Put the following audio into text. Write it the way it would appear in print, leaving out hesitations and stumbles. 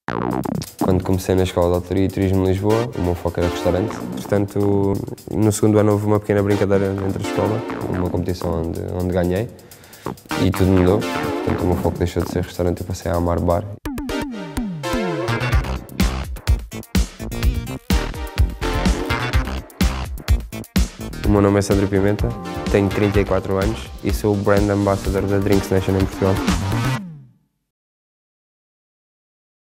Quando comecei na Escola de Hotelaria e Turismo de Lisboa, o meu foco era restaurante. Portanto, no segundo ano houve uma pequena brincadeira entre a escola, uma competição onde ganhei, e tudo mudou. Portanto, o meu foco deixou de ser restaurante e passei a amar bar. O meu nome é Sandro Pimenta, tenho 34 anos e sou o Brand Ambassador da Drinks Nation em Portugal.